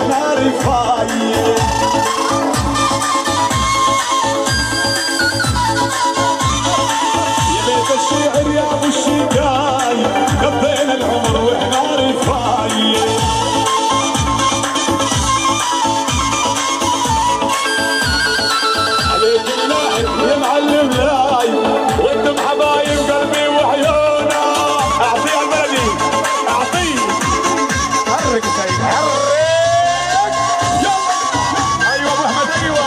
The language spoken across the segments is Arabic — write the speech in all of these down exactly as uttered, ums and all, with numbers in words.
واحنا رفايق. يا بيت الشعر يا ابو الشقاي خبينا العمر واحنا رفايق. عليك اللاعب يا معلم لاي وانتم حبايب قلبي وعيونا. اعطيه البلدي اعطيه. حرك سيد حرك. يلا ايوه ابو احمد ايوه.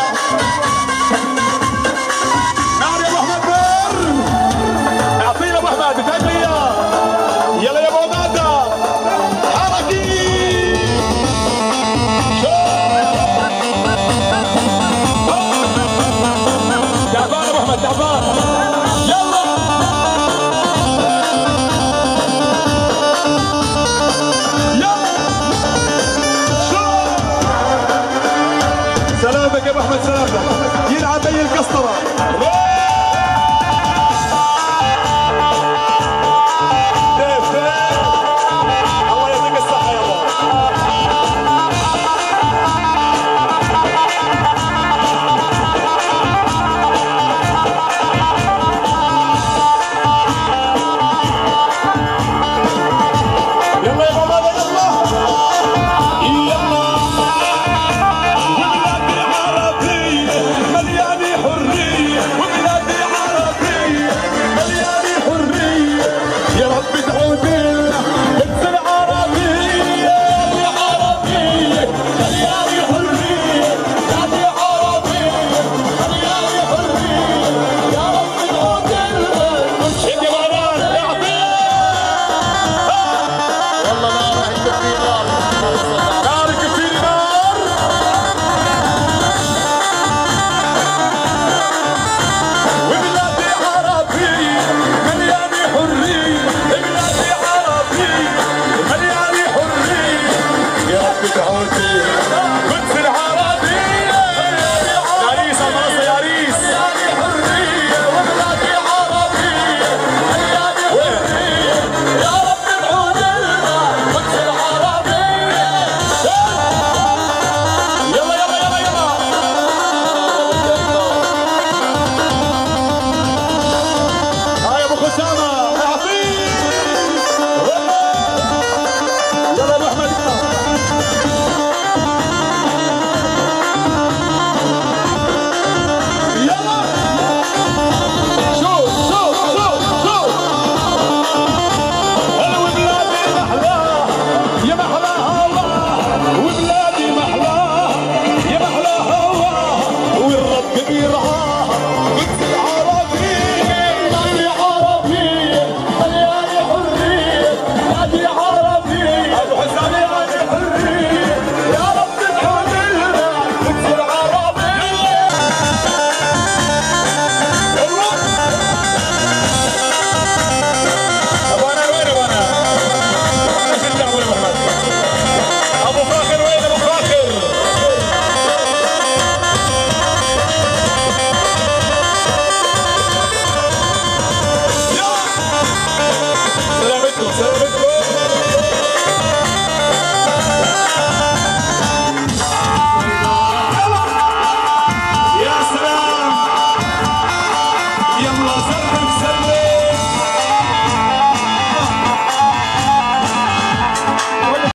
نعم يا ابو احمد بر. اعطيه ابو احمد بتهج لي اياه. يلا يا ابو عباده حركي. تعبان ابو احمد تعبان. يلا يلا سلامتك يا ابو احمد سلامتك. يلعب بي القسطره. ديف ديف الله يعطيك الصحه يا ابو. يلا يا بابا يلا يلا. وبلادي عربية مليانة حرية. وبلادي عربية مليانة حرية. يا رب تعود لنا بنت العربية. يا عربية مليانة حرية. بلادي عربية مليانة حرية. يا رب تعود لنا. انت مهران اعطيه. والله ما راح يكفينا.